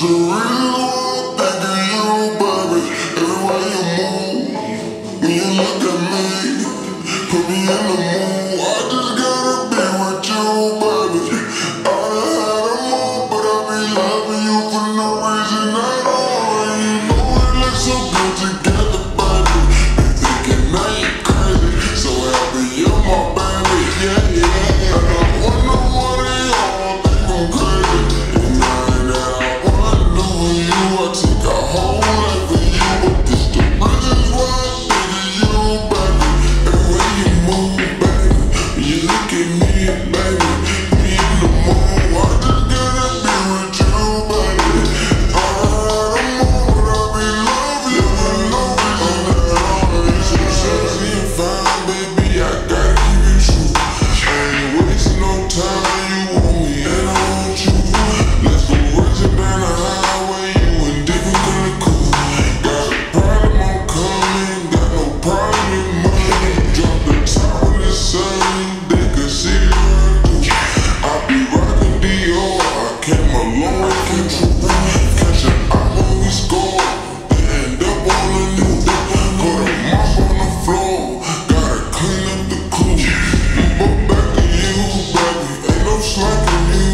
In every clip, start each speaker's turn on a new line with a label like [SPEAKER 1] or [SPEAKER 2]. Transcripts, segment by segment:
[SPEAKER 1] the reason why I'm thinking you, baby. Everywhere you move, when you look at me, put me in the mood. I just gotta be with you, baby. I done had a mood, but I be loving you for no reason at all. And you know it looks so good together, baby. Be thinking now you crazy, so happy you're my baby. Yeah, yeah. And I wonder what they all think I'm crazy. And I ain't that I wanna do for you. I take a whole life for you, but this the reasons why I'm thinking you, baby. Everywhere you move, baby, you look at me, baby. Me in the mood, I just gotta be with you, baby. I had a mood, I be loving you for no reason at all. You so sexy and fine, baby, I gotta keep it true. I ain't wasting no time, you want me and I want you. Let's go racing down the highway, you and different color cool. Got a problem, I'm coming, got no problem in money. Drop the top of the sun, they can see it run through. I be rockin' Dior, I came a long way from true. Catch an eye when we score, end up on the new. Put a mop on the floor, gotta clean up the crew. But back to you, baby, ain't no slacking you.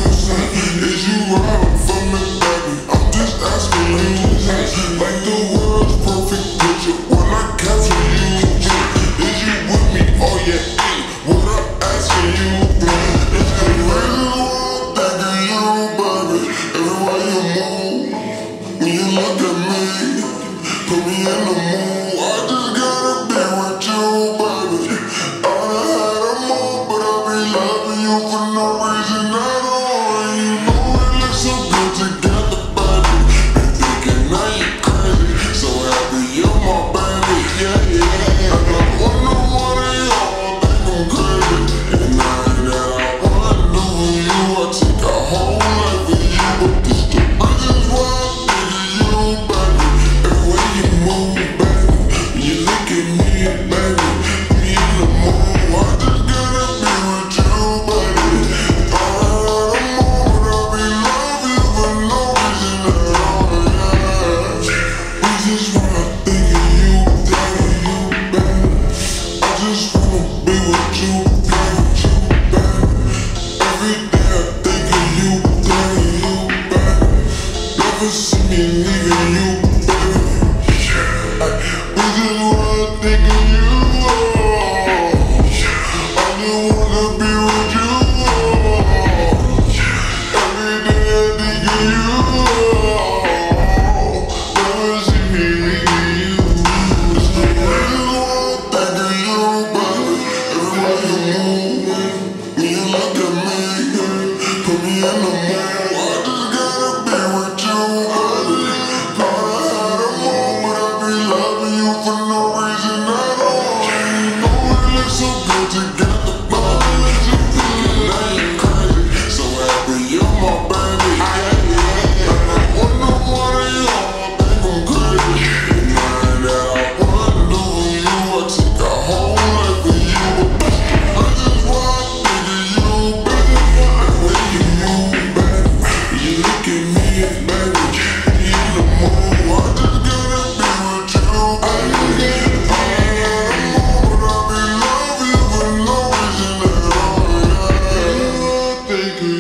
[SPEAKER 1] Is you riding for me, baby? I'm just asking you. Like the world's perfect picture when I capture you. Is you with me? Oh yeah, what I'm asking you. It's the reason why I'm thinking you, baby. Everywhere you move, when you look at me, put me in the mood. I just gotta be with you, baby. I done had a mood, but I be loving you for no reason at all. And you know it looks so good together, baby. Be thinking now you crazy, so happy you're my baby. Yeah, yeah. And I wonder what they all think I'm crazy. And I ain't that I wanna do for you. I take a whole life for you, but this the reasons why I'm thinking you, baby. Everywhere you move, baby, you look at me, baby. Me in the mood, I just gotta be with you, baby. I had a mood, I be loving you for no reason at all, yeah. Reasons why I'm thinking you, baby. I just wanna be with you, baby. Every day I think of you, baby. Never see me leaving you, baby. Reasons why I think of you. I just wanna be with you. Every day I think of you. Never see me leaving you. It's the reason why I'm thinking you, baby. Everywhere you move, when you look at me, put me in the mood. I just gotta be with you, baby. I had a mood, but I be loving you for no reason at all. And you know it looks so good together, baby. You thinking now you crazy, so happy you're my baby. Yeah, yeah. And I wonder what they all think I'm crazy. And I ain't that I wanna do for you. I take a whole life for you, but this the reasons why I'm thinking you, baby. Everywhere you move, baby, you look at me, baby. Me in the mood, I just gotta be with you, baby. I had a mood, but I be loving you for no reason at all, yeah. Thinking